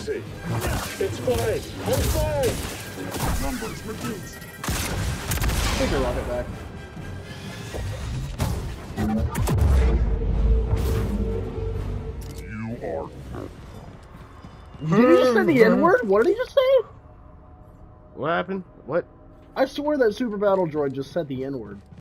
easy. It's fine. I'm fine. Numbers reduced. Take your rocket back. You are. Did he just say the N-word? What did he just say? What happened? What? I swear that Super Battle Droid just said the N-word.